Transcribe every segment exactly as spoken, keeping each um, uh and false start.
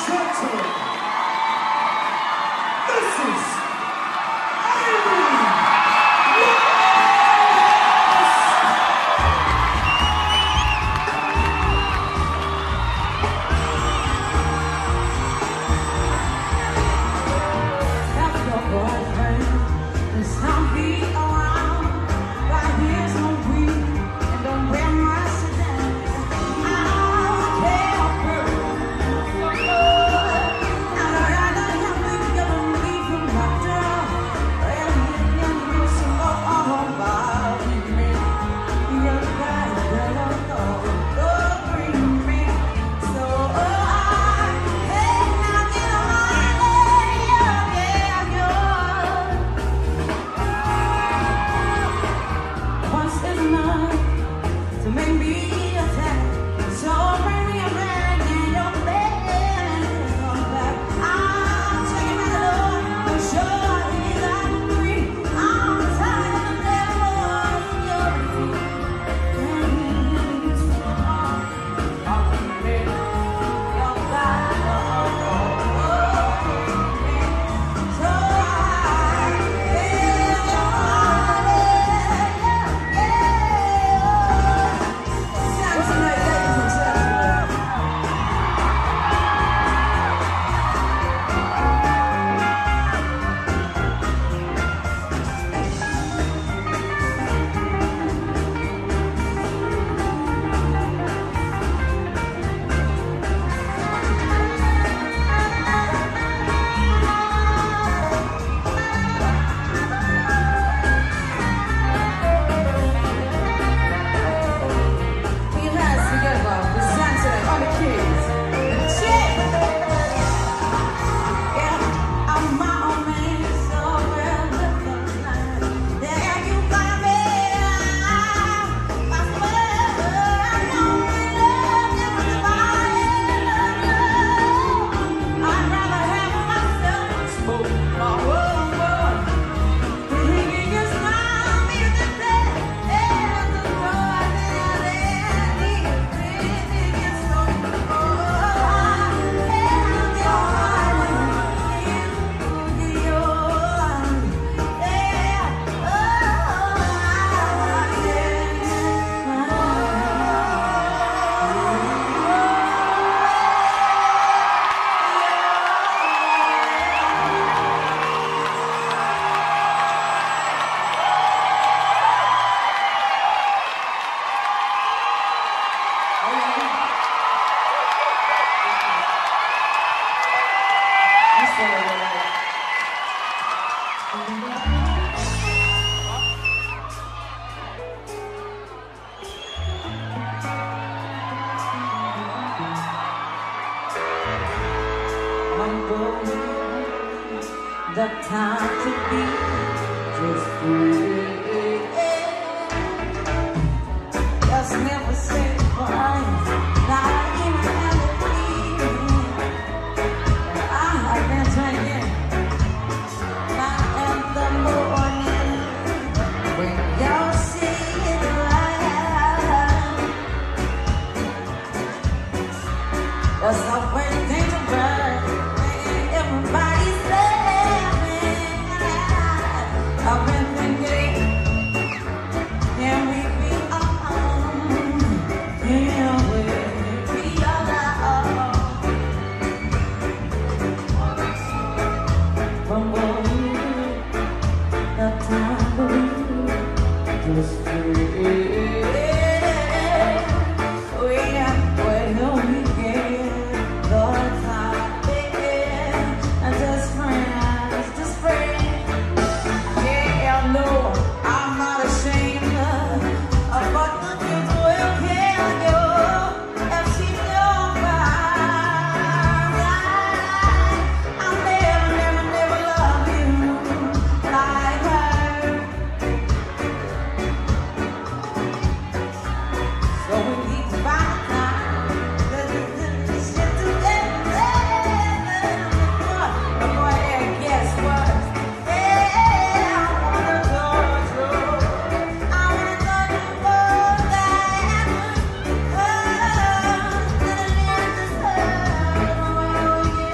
gentlemen, this is Amy That's your boyfriend. There's something around. Right here's no green and don't wear my sedan. I don't care for I'd rather have me together and leave from my door. Well, you know some more about me. You're right, girl, go, go bring me. So I, hey, now get on my leg, yeah, yeah. Once is enough to make me attack. So bring me a bag in your bed. I'm taking my love for sure. He's like free. I'm tired of the devil in your feet. And he's wrong. Your God. So I feel your heart. Samsonite, ladies and gentlemen. Put your hands together for Samsonite on the keys. Check. Yeah, I'm my own man, so well look alive. There you find me. I swear I know we love everybody. I'd rather have myself smoke my whole world. You just smile me to death. And the road there, there, it's so the time to be just free. Just never say goodbye. Not even in the evening. I have been drinking. Not in the morning. When y'all see it light. That's how when things are right. Everybody's laughing. I've been thinking, can we be alone? Can we be alone? From what the time we just free. Oh yeah, well we get the time. Just friends, just friends. Yeah, no, I'm not ashamed of what the kids will can do. If she don't cry, I'll never, never, never love you like her. So we keep finding time. This shit together. Boy, guess what? Yeah, I wanna touch you. I wanna touch you more than oh,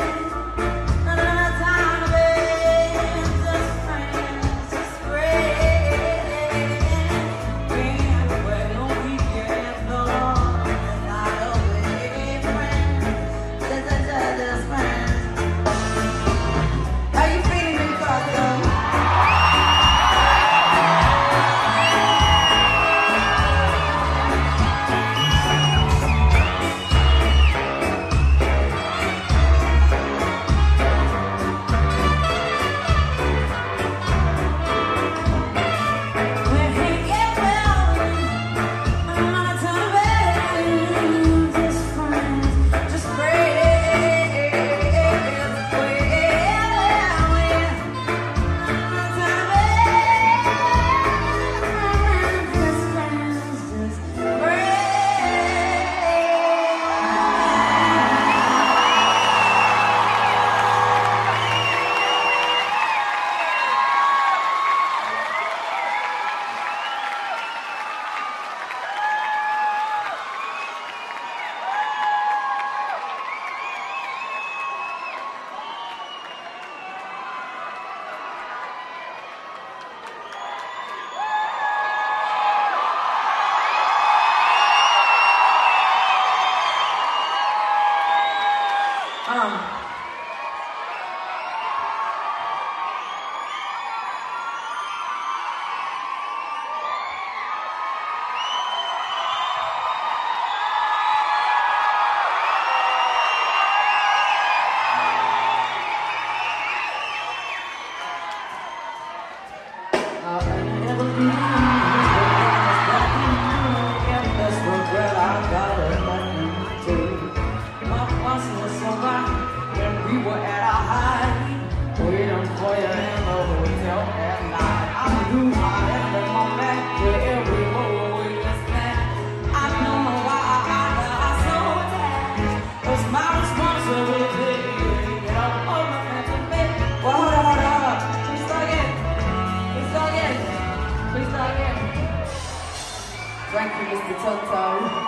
Mister Toto.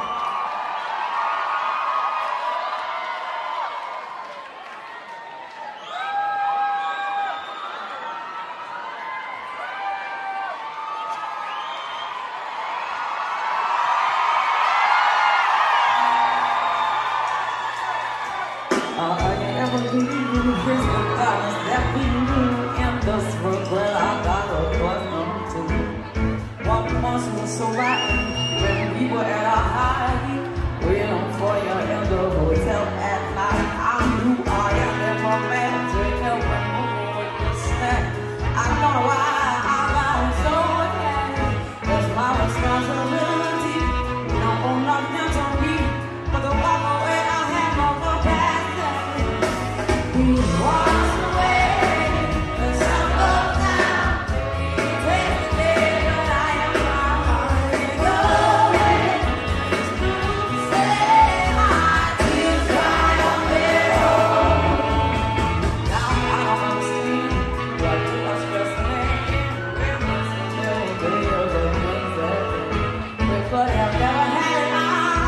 I never believed in his goodness that we knew in this world, but I got a button too. What once was so right when we were at our height, waiting for you in the hotel at night. I knew I am never meant to help when moving with this snack. I don't know why I got so attached. It's my responsibility. You don't own nothing to me, but the walk away I had no compassion. We washed away, the sun goes down. He takes the day, but I am not running away. It's true to say my tears dry on their own. Now I don't understand what you are stressing. We're missing little bit of the things that we could have never had.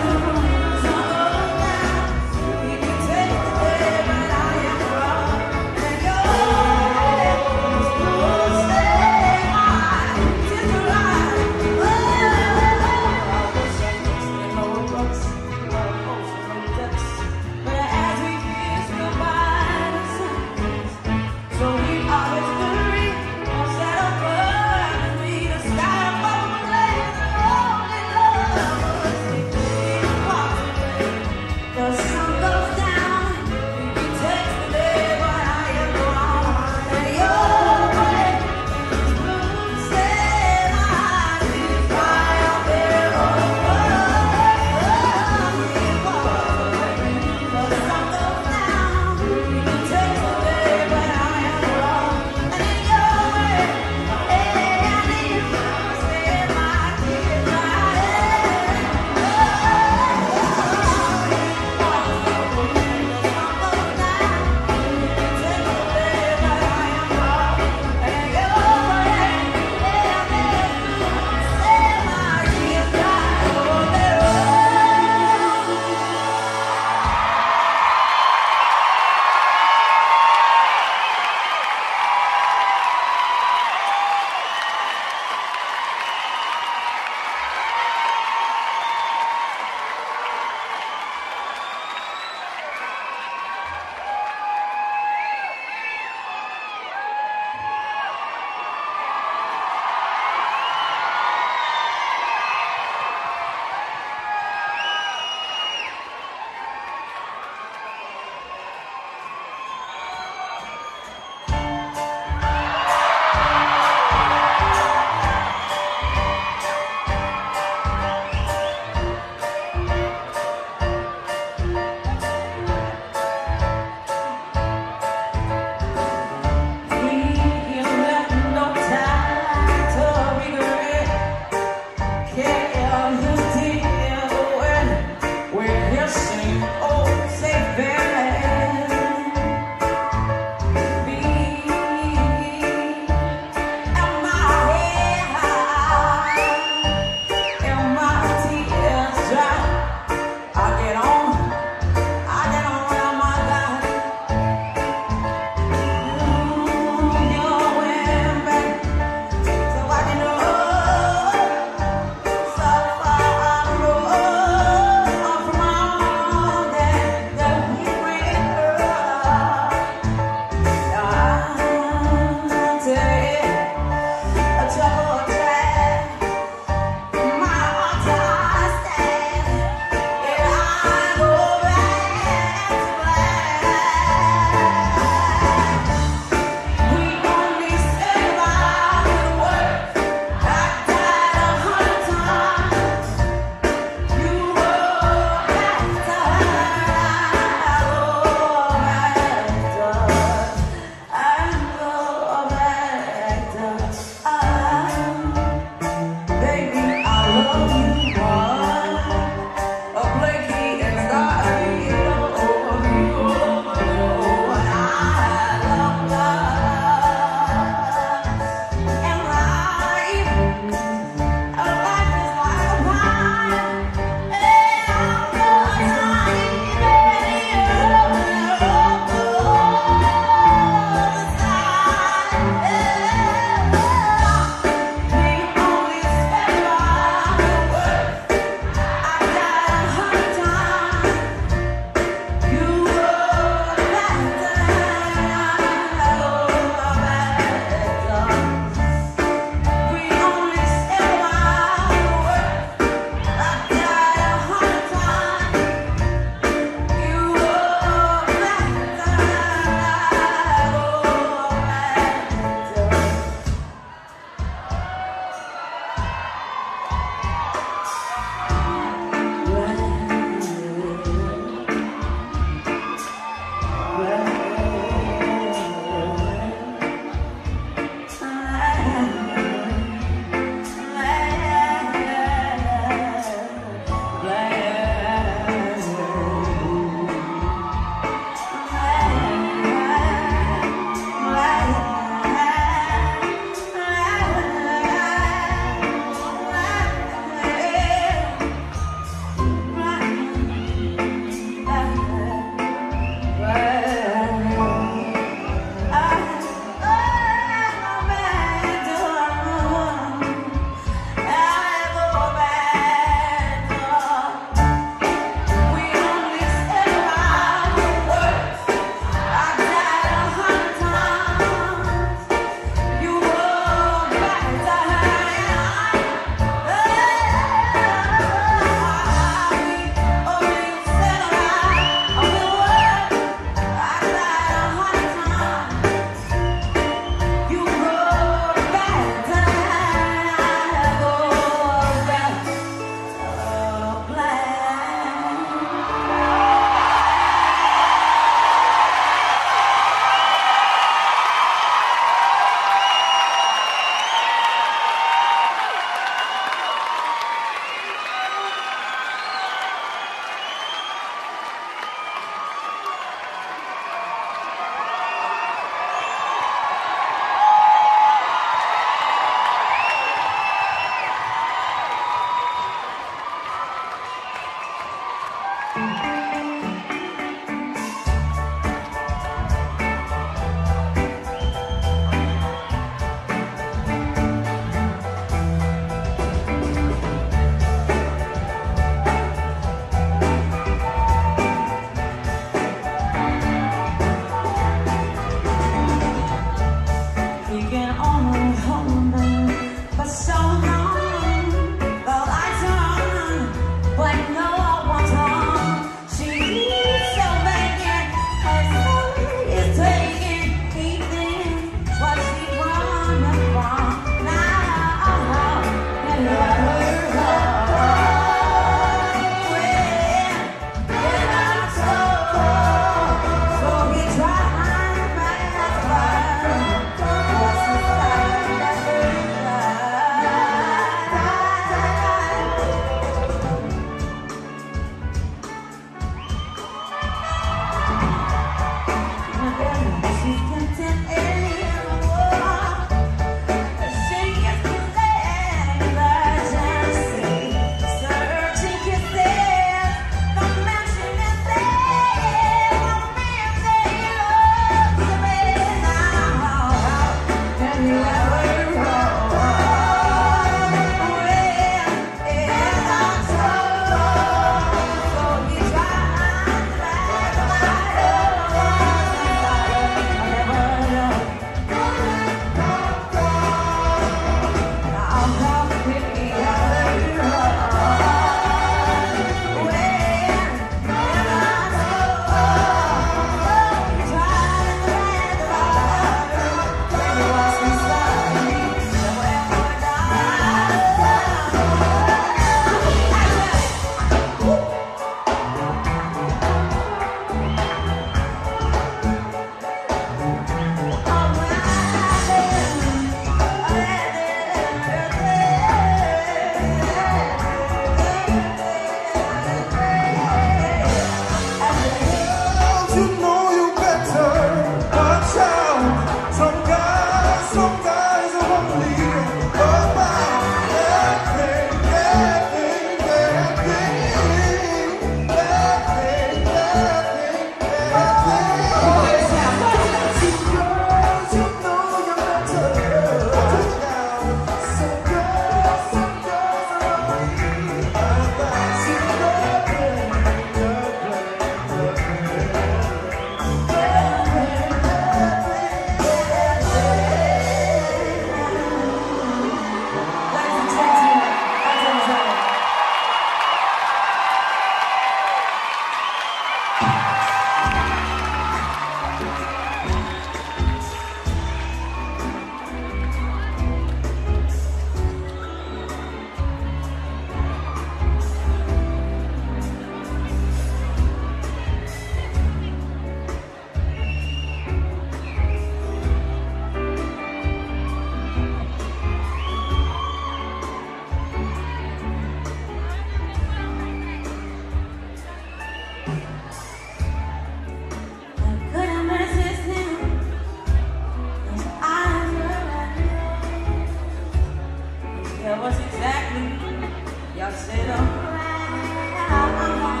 I said a prayer.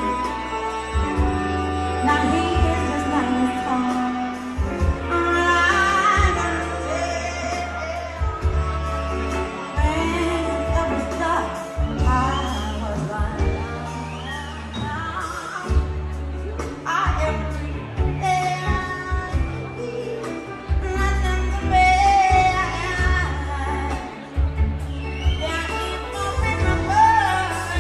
Now here's just like a song. All I gotta say, when it was dark, I was blind. Now I am free. There's nothing to bear. Can't keep moving my world.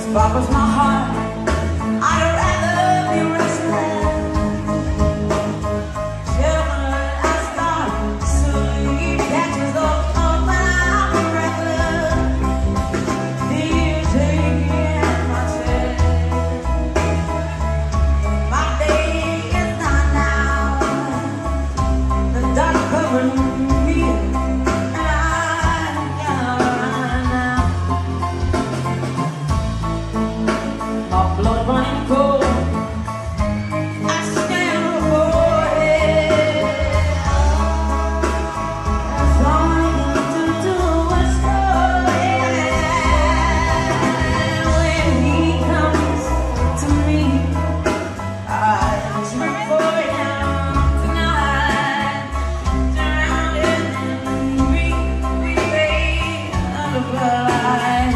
sparkles my heart. I'd rather be restless. Till I start to sleep, catches up when I'm breathless. Feel taking my chest. My day is not now. The dark covering me. Blood running cold, I stand before it. That's all I can do is slow it. When he comes to me, I dream for him tonight. Drowning in me, we lay under the light.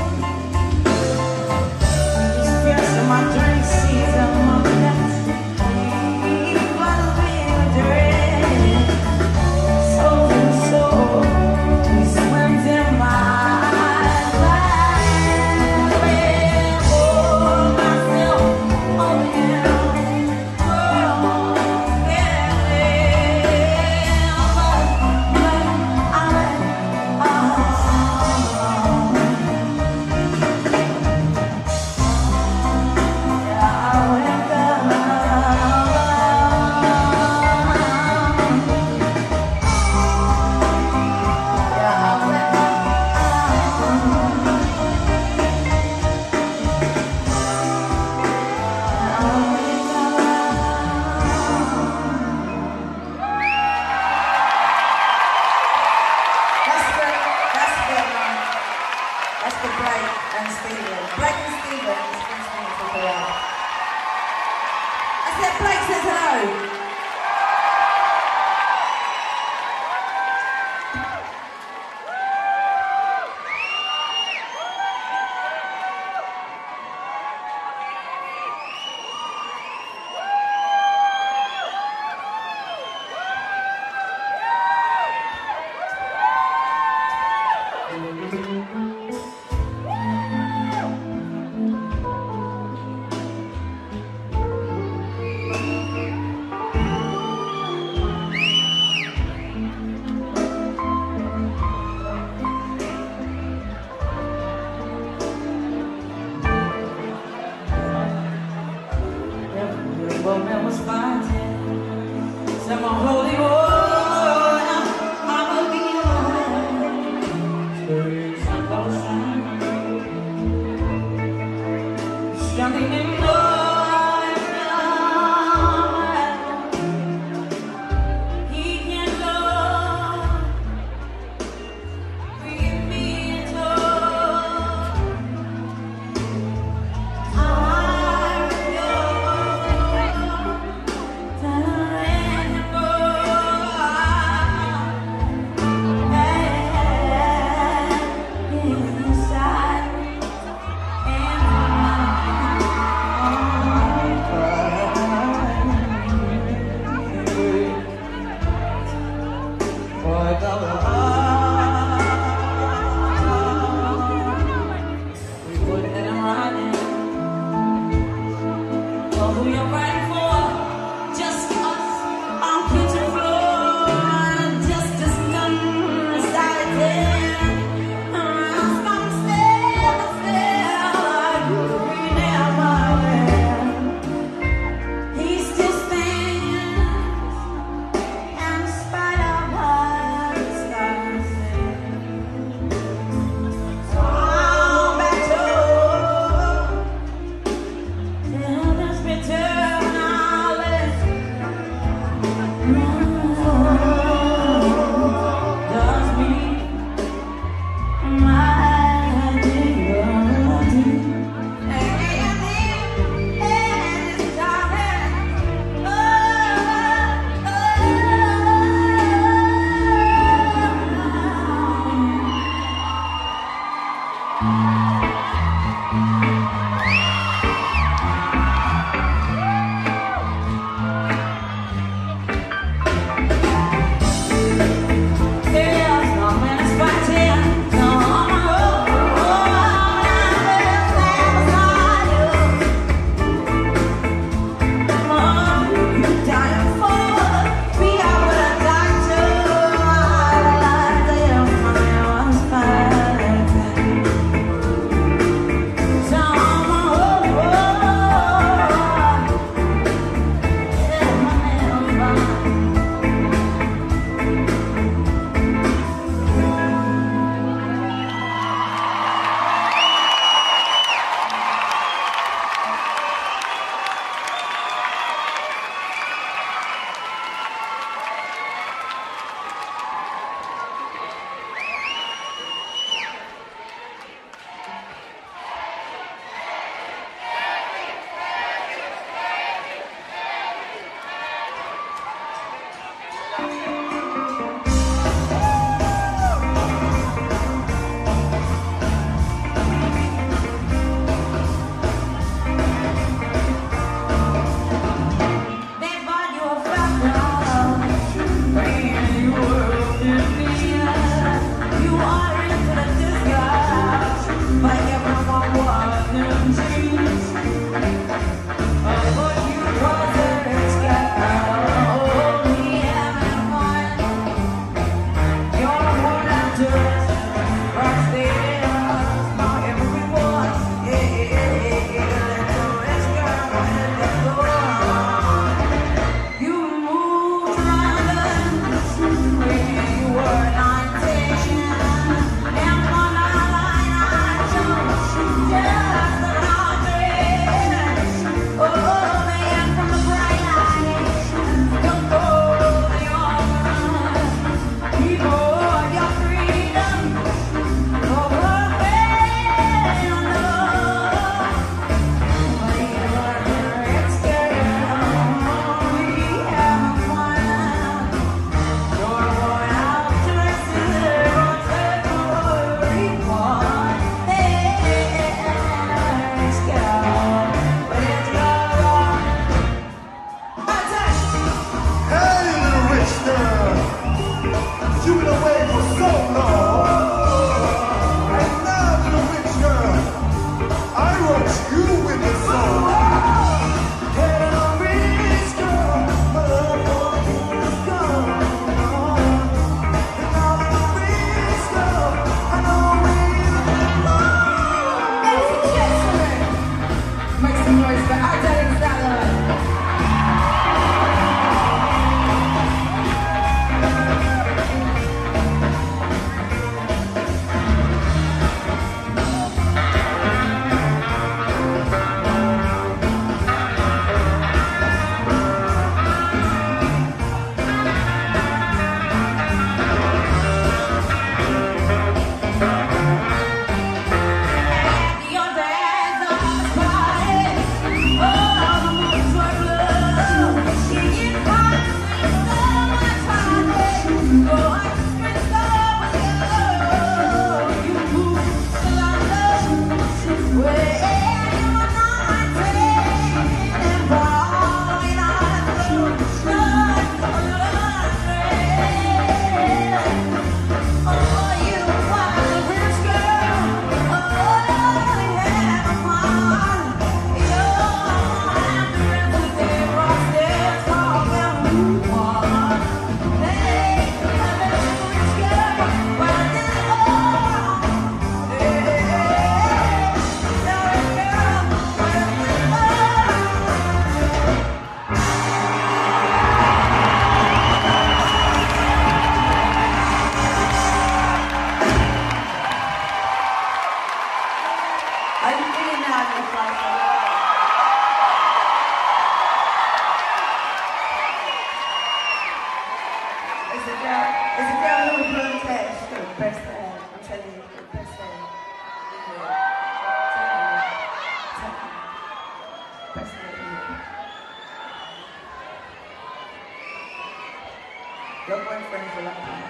My drink sees a moment. He follows me with dread. Soul to soul, he swims in my life. Pour myself on him. Oh, yeah, yeah. But, but I let, oh. That's for Blake and Steven. Blake and Steven. I said Blake says hello. Woman was fighting some holy war. I will be alone. Standing in love, he can love. Bring me to inside and you feeling now, Miss Liza? It's a girl, it's a girl who was really fast. She's the best at, I'm telling you, the best at. Best at. Your boyfriend's a lucky.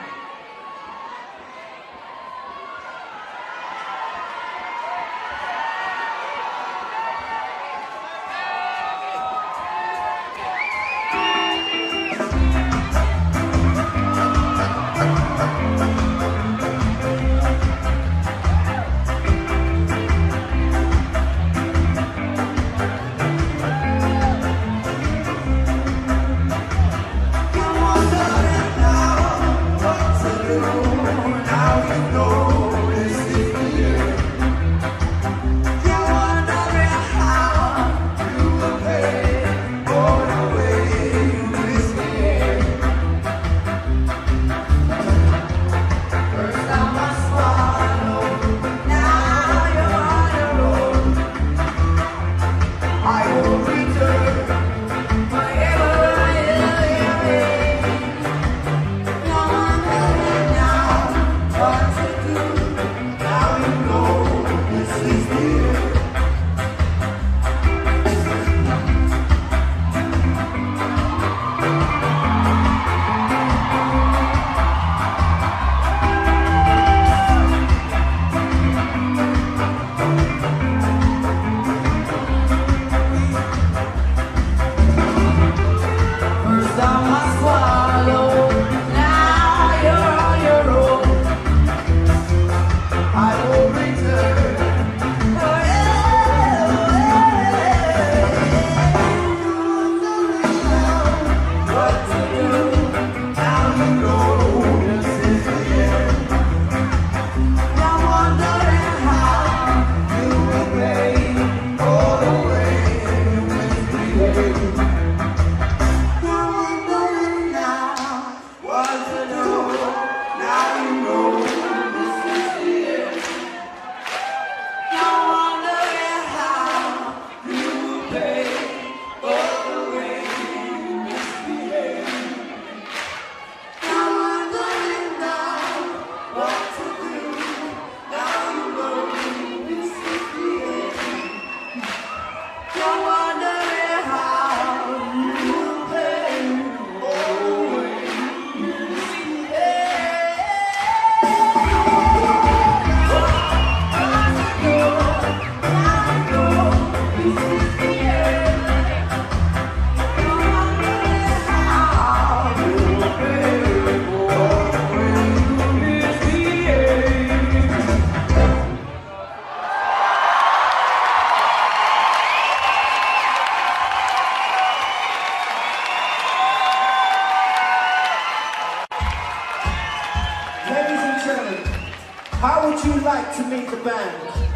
How would you like to meet the band?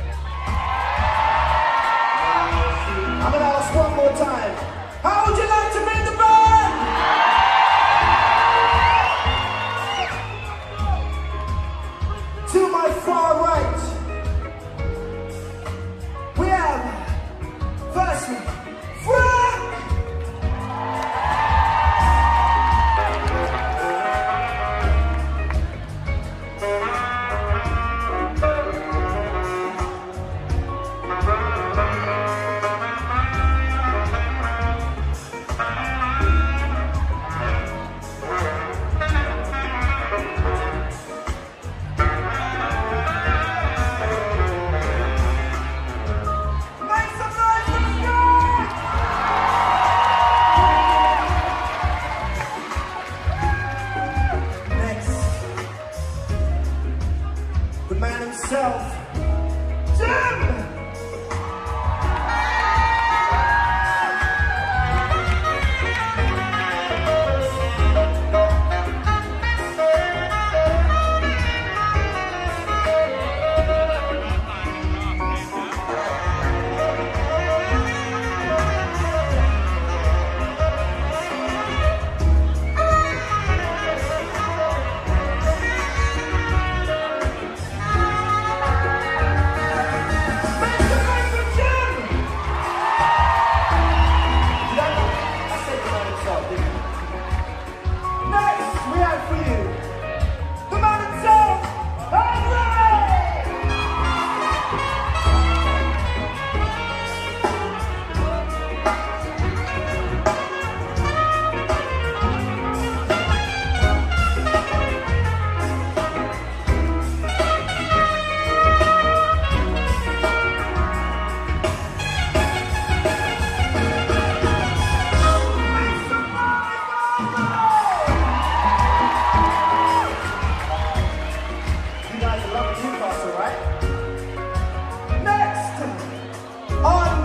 I'm gonna ask one more time. How would you like to meet the band? To my far right, we have, firstly, Frank! Make some noise for the guys!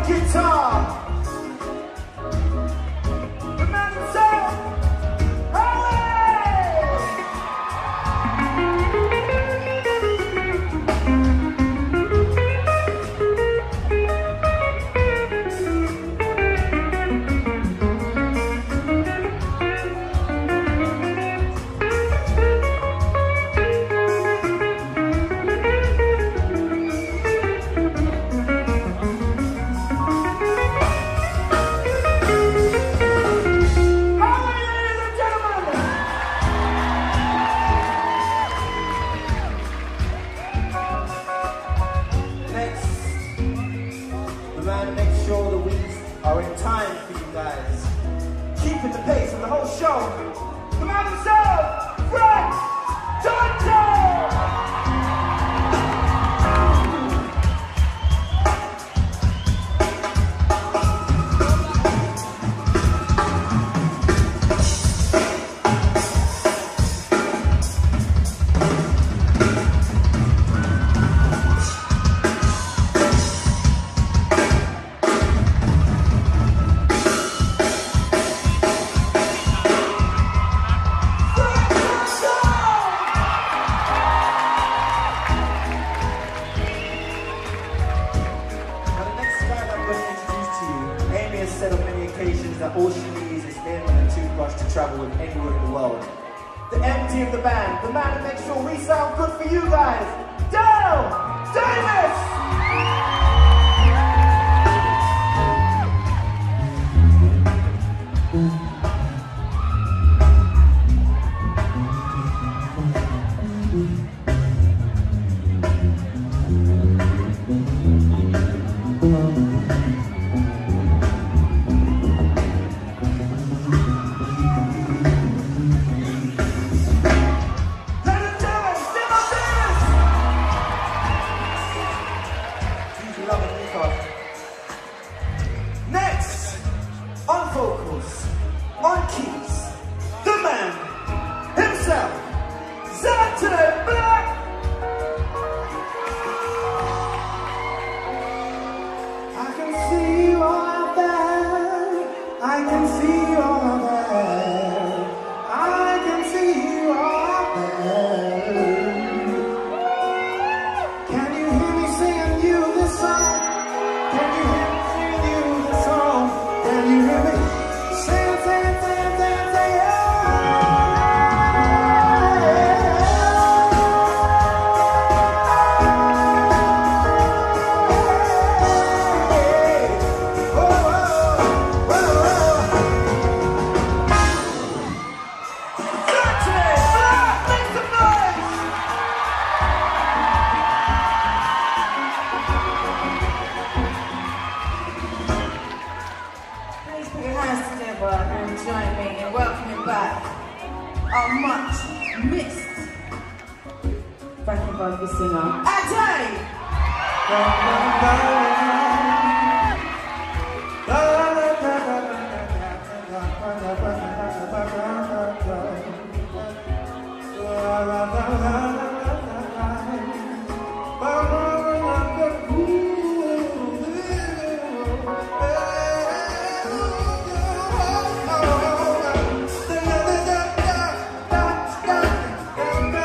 on guitar. The man himself, are in time for you guys. Keeping the pace of the whole show. The man himself, Frank Tonto! Said on many occasions that all she needs is him and a toothbrush to travel with anywhere in the world. The M D of the band, the man who makes sure we sound good for you guys, Dale Davis! Next, on vocals, on keys, the man himself, Zante Black. I can see you all out there. I can see you all out there. I can see you all out there. Can you hear me singing you this song? Can you hear me singing you this song? Can you hear me sing, sing, sing, sing, sing, yeah. Oh, oh, oh, oh. Zante Black, make some noise! Please put your hands together and join me in welcoming back our much missed backing vocal singer, Ade!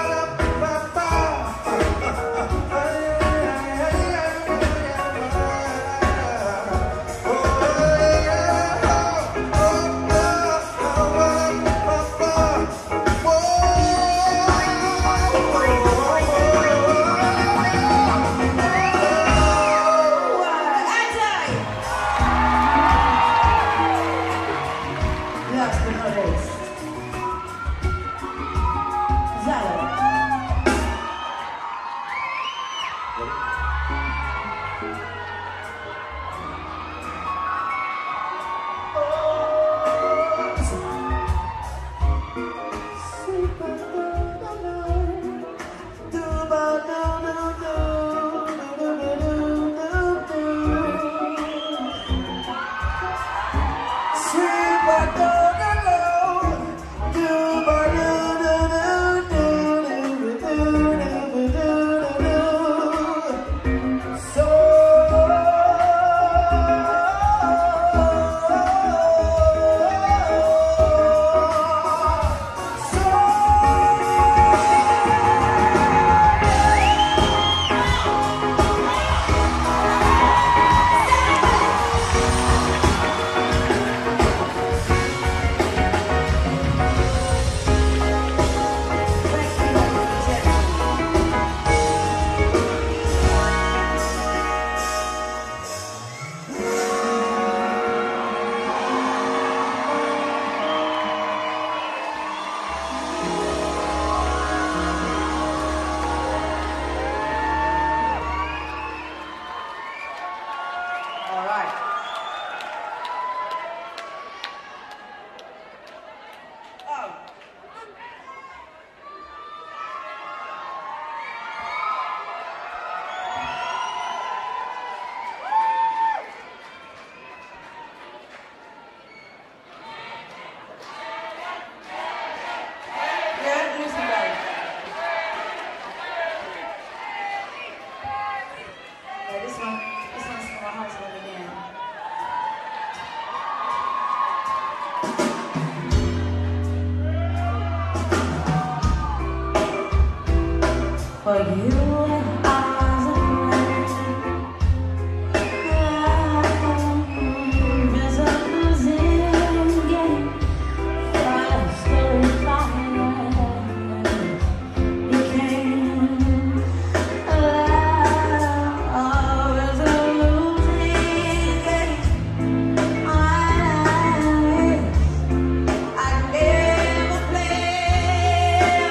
Yeah. All right. Oh. Yeah, do some better. Yeah, this one, this one's for my husband again. For you, I was a man. There's a losing game. But still flying. Became alive. There's a losing game. I I never play.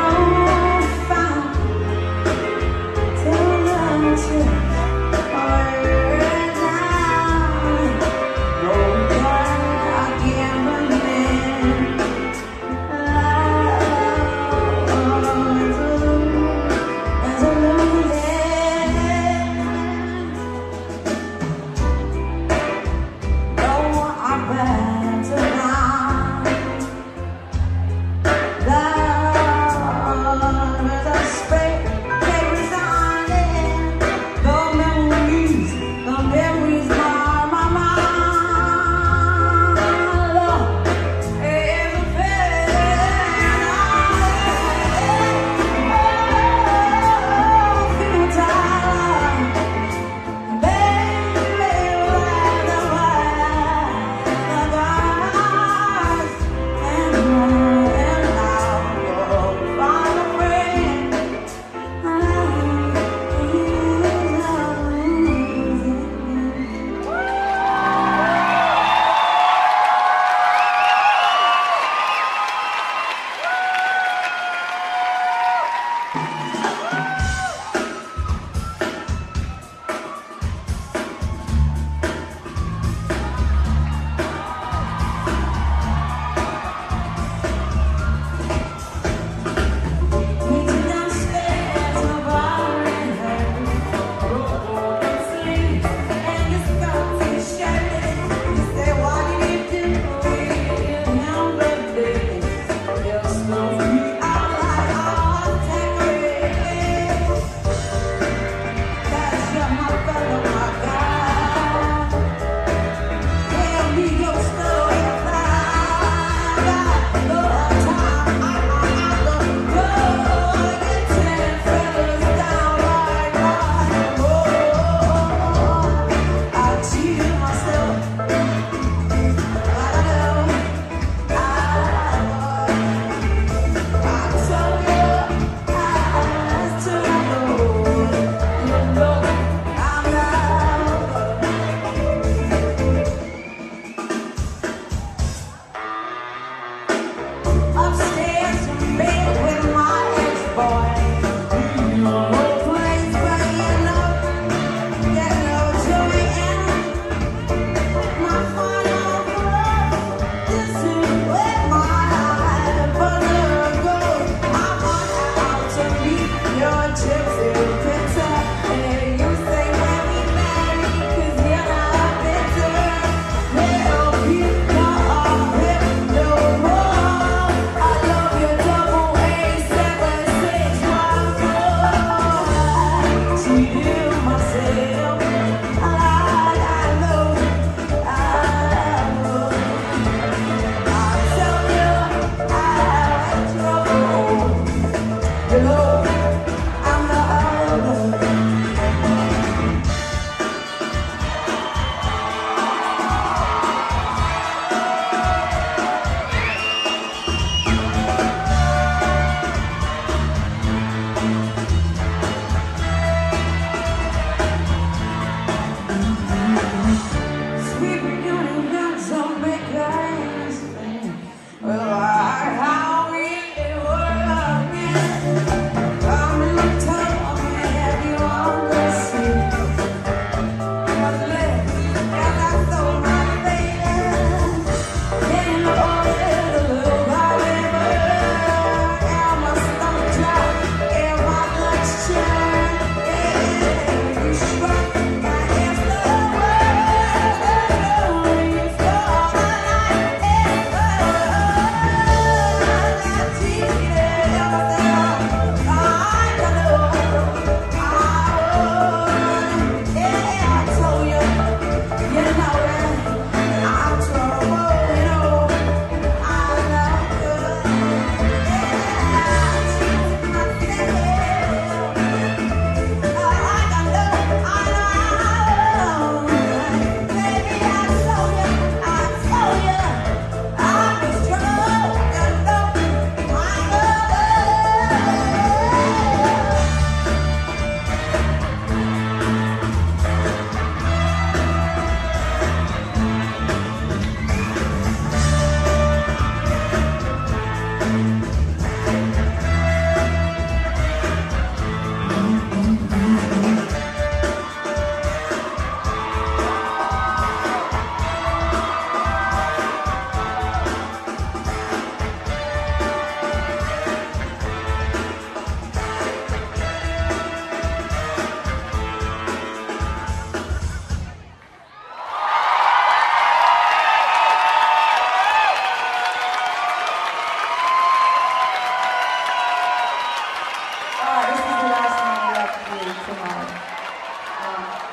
Profound. Tell them to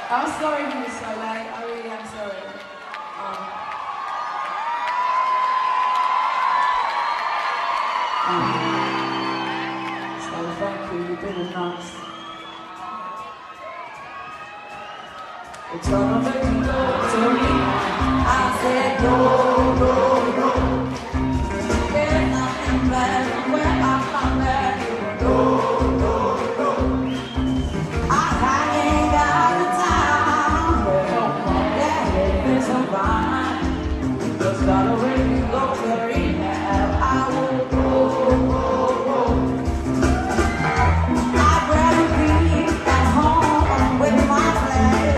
I'm sorry he was so late. I really am sorry. Um, um, so thank you. You've been nice. It's gonna make you go to me. I said no, no, no. There's nothing better where I found that. No, no, no. I ain't got the time. Yeah, it's so fine. Just gotta really go to rehab. I will go, go, go. I'd rather be at home with my flag.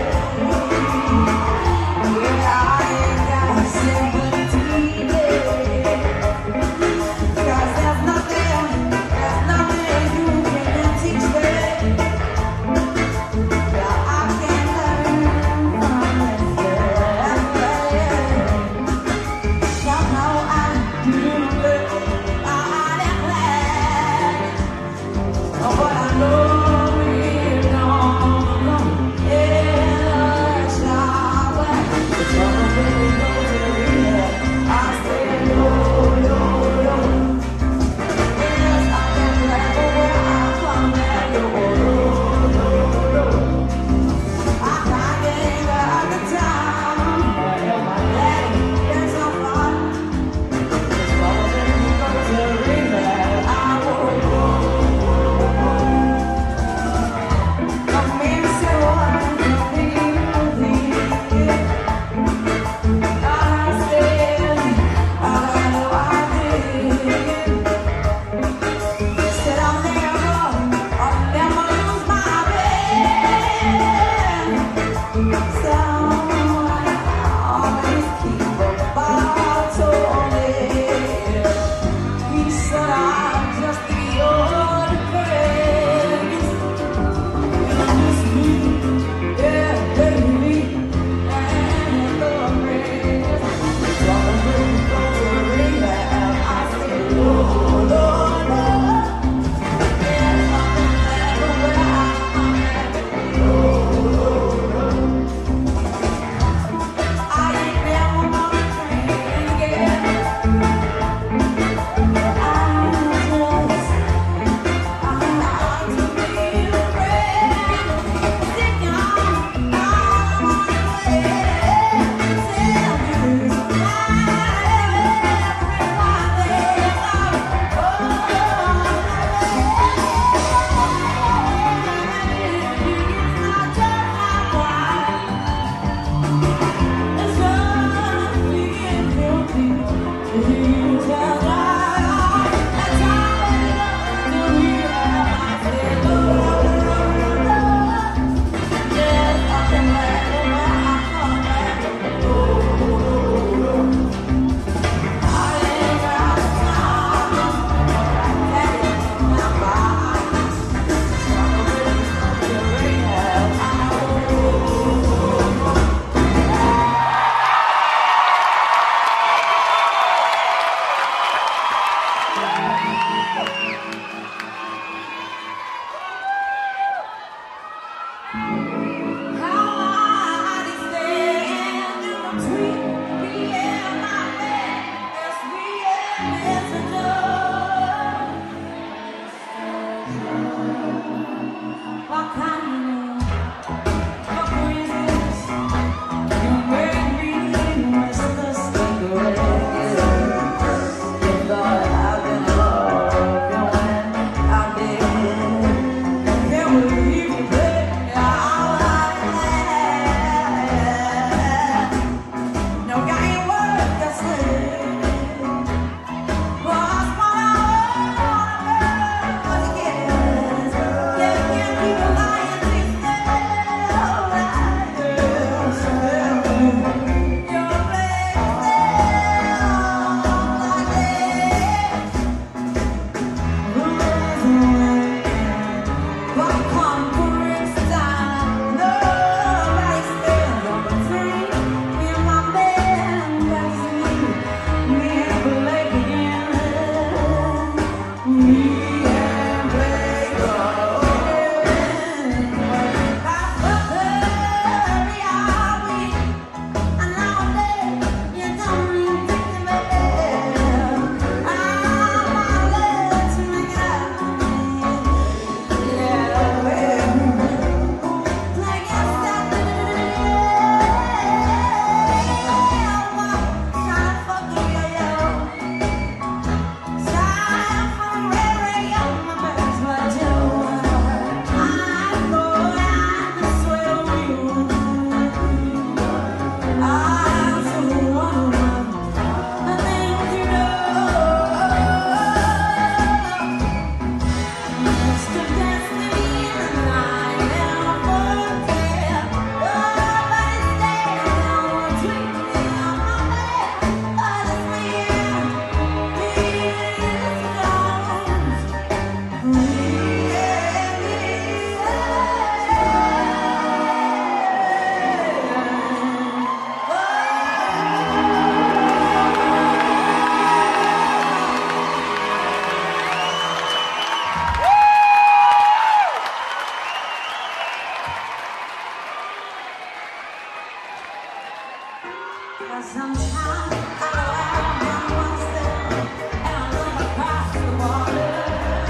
Sometimes I laugh by myself and I look across the water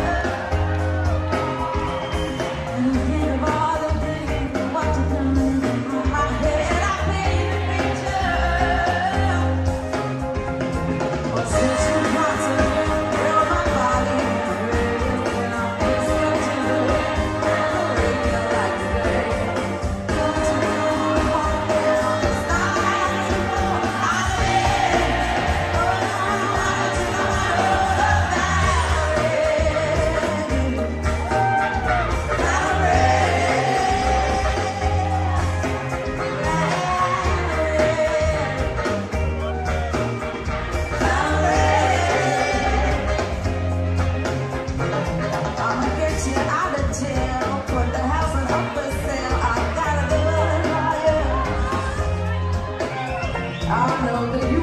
and think of all the things and what you're doing through my head. I paint the picture. But since you got to feel my body and I'm listening to it and the radio like today. Don't you know what else I I know that you